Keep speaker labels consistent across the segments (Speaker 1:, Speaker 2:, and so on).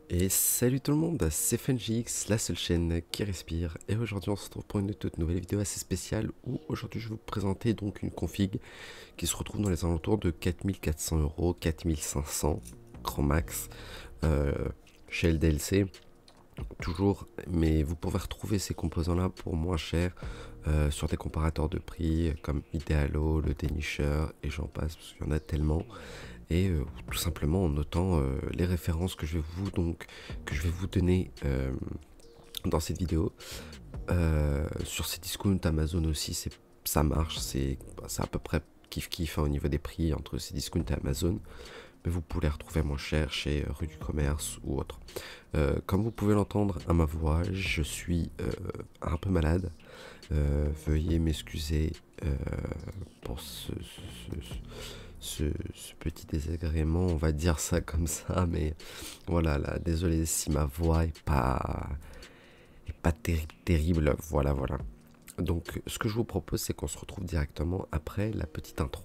Speaker 1: Et salut tout le monde, c'est FunJX, la seule chaîne qui respire. Et aujourd'hui on se retrouve pour une toute nouvelle vidéo assez spéciale où aujourd'hui je vais vous présenter donc une config qui se retrouve dans les alentours de 4400 €, 4500 grand max chez LDLC. Toujours, mais vous pouvez retrouver ces composants là pour moins cher sur des comparateurs de prix comme Idealo, le dénicheur et j'en passe parce qu'il y en a tellement. Et tout simplement en notant les références que je vais vous donner dans cette vidéo. Sur ces discounts Amazon aussi, ça marche, c'est à peu près kiff au niveau des prix entre ces discounts et Amazon, mais vous pouvez les retrouver moins cher chez Rue du Commerce ou autre. Comme vous pouvez l'entendre à ma voix, je suis un peu malade. Veuillez m'excuser pour ce petit désagrément, on va dire ça comme ça, mais voilà, là, désolé si ma voix est pas terrible, voilà. Donc, ce que je vous propose, c'est qu'on se retrouve directement après la petite intro.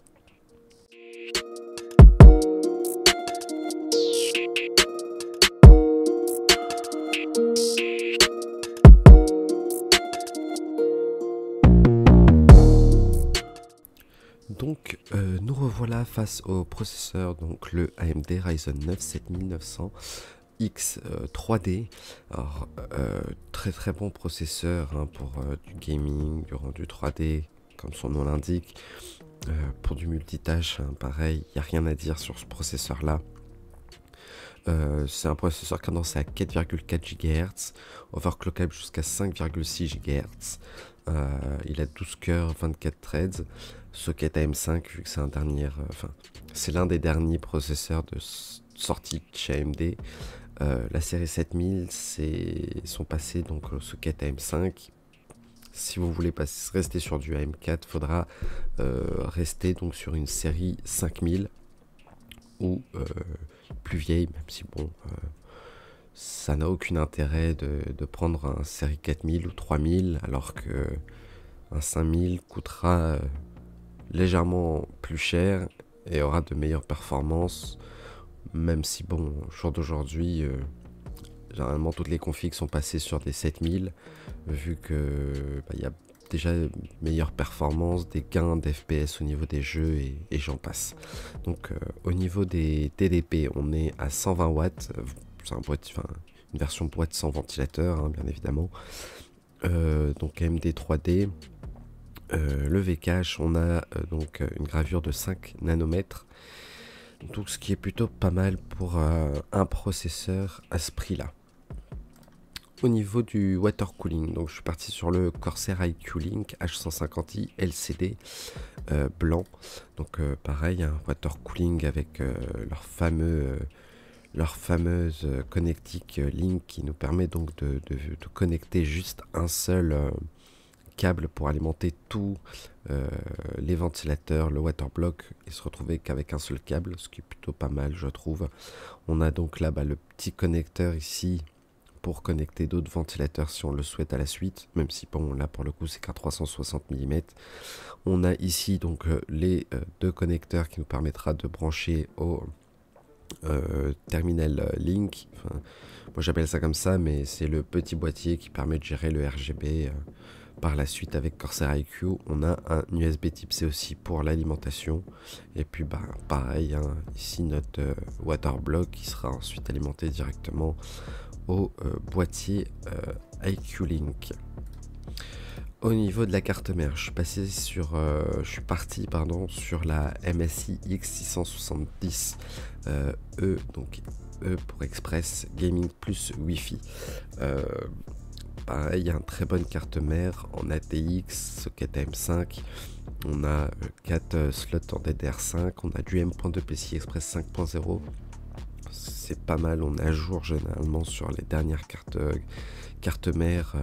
Speaker 1: Donc, nous revoilà face au processeur, donc le AMD Ryzen 9 7900 X 3D. Alors, très bon processeur hein, pour du gaming, du rendu 3D, comme son nom l'indique. Pour du multitâche, hein, pareil, il n'y a rien à dire sur ce processeur là. C'est un processeur cadencé à 4,4 GHz, overclockable jusqu'à 5,6 GHz. Il a 12 cœurs, 24 threads, socket AM5 vu que c'est c'est l'un des derniers processeurs de sortie de chez AMD. La série 7000 sont passés donc au socket AM5. Si vous voulez rester sur du AM4, faudra rester donc sur une série 5000 ou plus vieille, même si bon, ça n'a aucun intérêt de prendre un série 4000 ou 3000 alors que un 5000 coûtera légèrement plus cher et aura de meilleures performances, même si bon, au jour d'aujourd'hui, généralement toutes les configs sont passées sur des 7000 vu que y a déjà meilleure performance, des gains d'FPS au niveau des jeux et j'en passe. Donc au niveau des TDP, on est à 120 watts, c'est une version boîte sans ventilateur hein, bien évidemment. Donc AMD 3D, le V-Cache, on a donc une gravure de 5 nanomètres, donc ce qui est plutôt pas mal pour un processeur à ce prix là. Au niveau du water cooling, donc je suis parti sur le Corsair iQ Link H150i LCD blanc. Donc pareil, un water cooling avec leur fameuse connectique Link qui nous permet donc de connecter juste un seul câble pour alimenter tous les ventilateurs, le water block et se retrouver qu'avec un seul câble, ce qui est plutôt pas mal je trouve. On a donc là le petit connecteur ici pour connecter d'autres ventilateurs si on le souhaite à la suite, même si bon là pour le coup c'est qu'un 360 mm. On a ici donc les deux connecteurs qui nous permettra de brancher au terminal Link. Enfin, moi j'appelle ça comme ça, mais c'est le petit boîtier qui permet de gérer le RGB. Par la suite avec Corsair iQ, on a un USB type C aussi pour l'alimentation. Et puis bah pareil, hein, ici notre water block qui sera ensuite alimenté directement au boîtier iQ Link. Au niveau de la carte mère, je suis parti sur la MSI X670 E, donc E pour Express Gaming plus Wi-Fi. Pareil, il y a une très bonne carte mère en ATX, socket AM5. On a 4 slots en DDR5, on a du M.2 PCI Express 5.0. C'est pas mal, on est à jour généralement sur les dernières cartes mères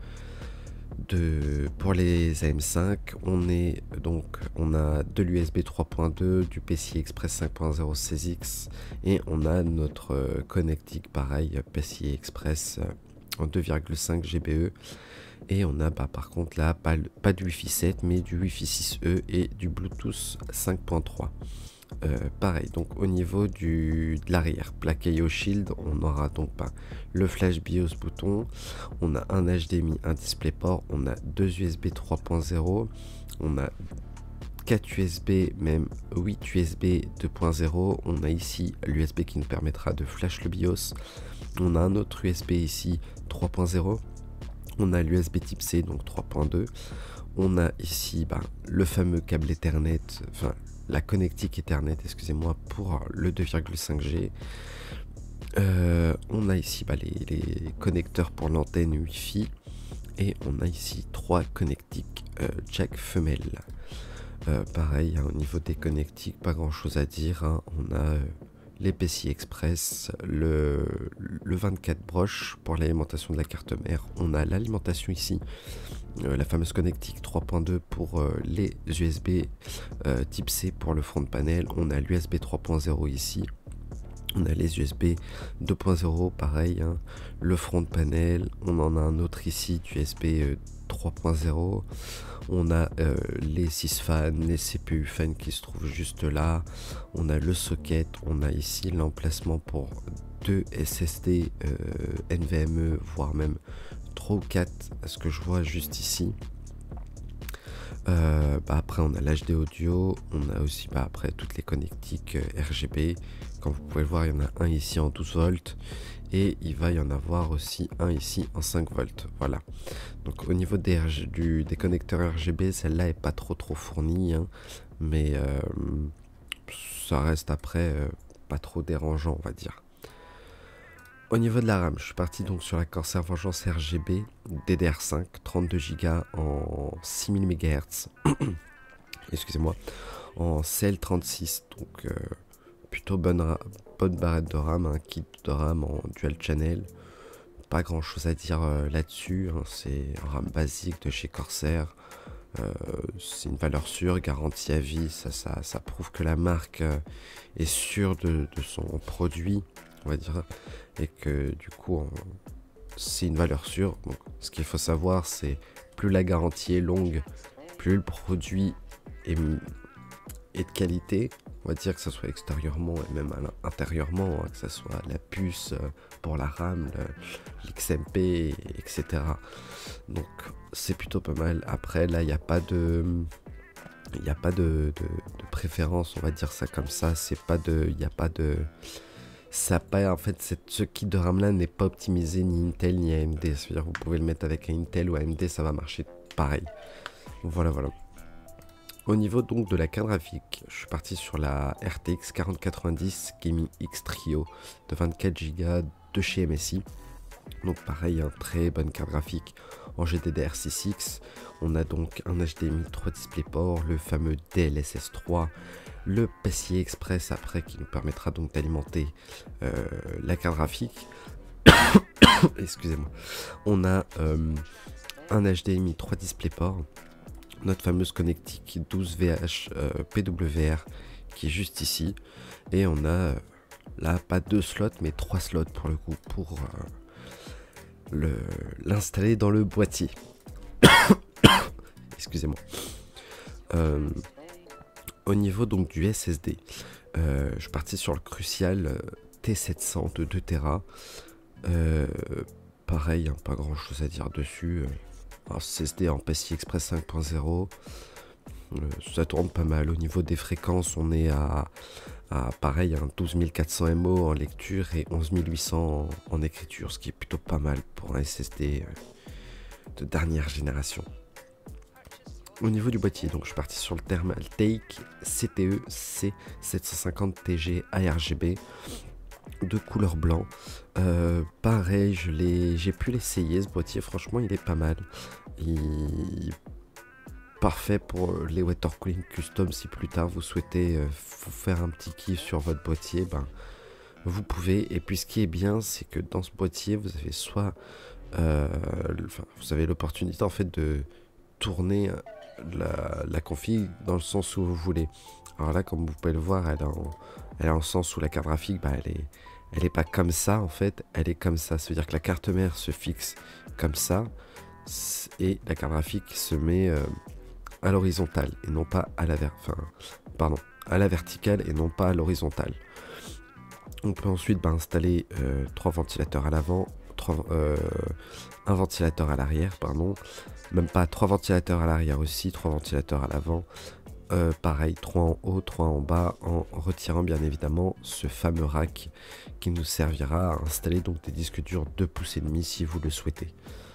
Speaker 1: pour les AM5. On a de l'USB 3.2, du PCI Express 5.0 16X et on a notre connectique pareil PCI Express en 2,5 GBE. Et on a par contre là pas du Wi-Fi 7 mais du Wi-Fi 6E et du Bluetooth 5.3. Pareil, donc au niveau de l'arrière, plaque IO Shield, on aura donc le flash BIOS bouton, on a un HDMI, un DisplayPort, on a deux USB 3.0, on a 4 USB, même 8 USB 2.0, on a ici l'USB qui nous permettra de flash le BIOS, on a un autre USB ici 3.0, on a l'USB type C donc 3.2, on a ici le fameux câble Ethernet, enfin la connectique Ethernet, excusez-moi, pour le 2,5G. On a ici les connecteurs pour l'antenne Wi-Fi et on a ici 3 connectiques jack femelles. Pareil, au niveau des connectiques, pas grand chose à dire, hein. On a les PCI Express, le 24 broches pour l'alimentation de la carte mère, on a l'alimentation ici, la fameuse connectique 3.2 pour les USB type C pour le front panel, on a l'USB 3.0 ici, on a les USB 2.0 pareil, hein, le front panel, on en a un autre ici USB 3.0, on a les 6 fans, les CPU fans qui se trouvent juste là, on a le socket, on a ici l'emplacement pour 2 SSD NVMe, voire même 3 ou 4 à ce que je vois juste ici. Après on a l'HD audio, on a aussi après toutes les connectiques RGB, comme vous pouvez le voir il y en a un ici en 12 volts et il va y en avoir aussi un ici en 5 volts, voilà. Donc au niveau des connecteurs RGB, celle-là est pas trop fournie, hein, mais ça reste après pas trop dérangeant, on va dire. Au niveau de la RAM, je suis parti donc sur la Corsair Vengeance RGB DDR5 32 Go en 6000 MHz excusez-moi, en CL36, donc plutôt bonne barrette de RAM, un kit de RAM en dual channel. Pas grand chose à dire là-dessus, hein. C'est un RAM basique de chez Corsair, c'est une valeur sûre, garantie à vie, ça prouve que la marque est sûre de son produit, on va dire, et que du coup c'est une valeur sûre. Donc, ce qu'il faut savoir, c'est plus la garantie est longue, plus le produit est de qualité, on va dire, que ce soit extérieurement et même intérieurement, hein, que ce soit la puce pour la RAM, l'XMP, etc. Donc c'est plutôt pas mal. Après là, il n'y a pas de préférence, on va dire ça comme ça. En fait, ce kit de RAM là n'est pas optimisé ni Intel ni AMD. C'est-à-dire que vous pouvez le mettre avec un Intel ou AMD, ça va marcher pareil. Voilà. Au niveau donc de la carte graphique, je suis parti sur la RTX 4090 Gaming X Trio de 24 Go de chez MSI. Donc pareil, une très bonne carte graphique en GDDR6X. On a donc un HDMI 3 DisplayPort, le fameux DLSS 3, le PCI Express après qui nous permettra donc d'alimenter la carte graphique. Excusez-moi. On a un HDMI 3 DisplayPort, notre fameuse connectique 12VH PWR qui est juste ici, et on a là pas 2 slots mais 3 slots pour le coup pour l'installer dans le boîtier. Excusez-moi. Au niveau donc du SSD, je suis parti sur le Crucial T700 de 2 Tera. Pareil, hein, pas grand chose à dire dessus. Un SSD en PCI Express 5.0, ça tourne pas mal. Au niveau des fréquences, on est à pareil, un 12400 MO en lecture et 11800 en écriture, ce qui est plutôt pas mal pour un SSD de dernière génération. Au niveau du boîtier, donc je suis parti sur le Thermaltake CTE C750TG ARGB de couleur blanc. Pareil, j'ai pu l'essayer ce boîtier, franchement il est pas mal. Parfait pour les water cooling custom. Si plus tard vous souhaitez vous faire un petit kiff sur votre boîtier, vous pouvez. Et puis ce qui est bien, c'est que dans ce boîtier vous avez soit vous avez l'opportunité en fait de tourner la config dans le sens où vous voulez. Alors là, comme vous pouvez le voir, elle est en sens où la carte graphique elle est pas comme ça en fait, elle est comme ça. Ça veut dire que la carte mère se fixe comme ça et la carte graphique se met à l'horizontale et non pas à la à la verticale et non pas à l'horizontale. On peut ensuite installer 3 ventilateurs à l'avant, un ventilateur à l'arrière, pardon, même pas 3 ventilateurs à l'arrière aussi, 3 ventilateurs à l'avant, pareil 3 en haut, 3 en bas, en retirant bien évidemment ce fameux rack qui nous servira à installer donc des disques durs 2,5 pouces si vous le souhaitez.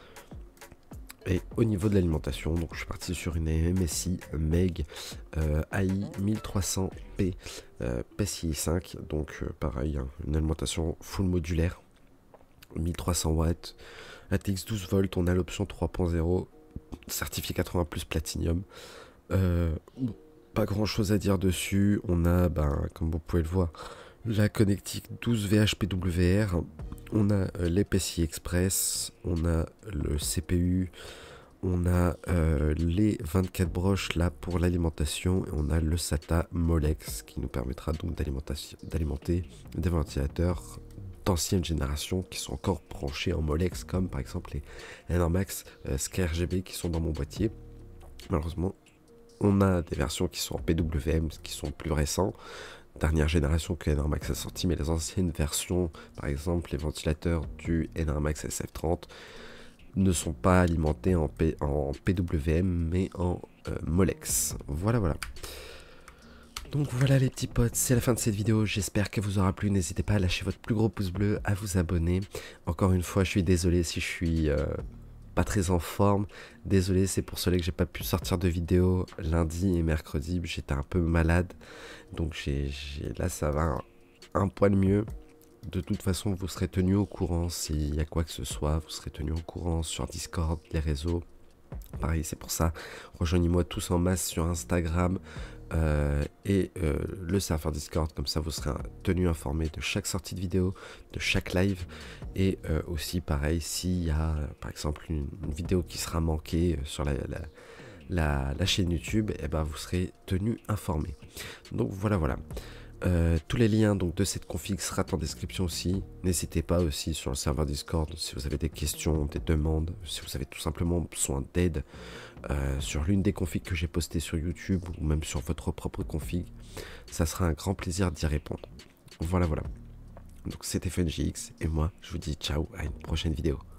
Speaker 1: Et au niveau de l'alimentation, donc je suis parti sur une MSI MEG AI 1300P PCI 5, donc pareil, hein, une alimentation full modulaire, 1300 watts, ATX 12 volts, on a l'option 3.0, certifié 80 plus Platinum. Pas grand chose à dire dessus, on a, comme vous pouvez le voir, la connectique 12 VHPWR, on a les PCI Express, on a le CPU, on a les 24 broches là pour l'alimentation, et on a le SATA Molex qui nous permettra donc d'alimenter des ventilateurs d'ancienne génération qui sont encore branchés en Molex, comme par exemple les Enermax SkyRGB qui sont dans mon boîtier. Malheureusement, on a des versions qui sont en PWM, qui sont plus récents, dernière génération que Enermax a sorti, mais les anciennes versions, par exemple les ventilateurs du Enermax SF30, ne sont pas alimentés en PWM, mais en Molex. Voilà. Donc voilà les petits potes, c'est la fin de cette vidéo, j'espère qu'elle vous aura plu, n'hésitez pas à lâcher votre plus gros pouce bleu, à vous abonner. Encore une fois, je suis désolé si je suis pas très en forme, désolé, c'est pour cela que j'ai pas pu sortir de vidéo lundi et mercredi, j'étais un peu malade, donc là ça va un poil mieux. De toute façon, vous serez tenu au courant s'il y a quoi que ce soit, vous serez tenu au courant sur Discord, les réseaux. Pareil, c'est pour ça, rejoignez-moi tous en masse sur Instagram et le serveur Discord, comme ça vous serez tenu informé de chaque sortie de vidéo, de chaque live, et aussi pareil, s'il y a par exemple une vidéo qui sera manquée sur la chaîne YouTube, et vous serez tenu informé. Donc voilà. Tous les liens donc de cette config seront en description aussi. N'hésitez pas aussi sur le serveur Discord si vous avez des questions, des demandes, si vous avez tout simplement besoin d'aide sur l'une des configs que j'ai postées sur YouTube ou même sur votre propre config. Ça sera un grand plaisir d'y répondre. Voilà. Donc c'était FunJX et moi je vous dis ciao à une prochaine vidéo.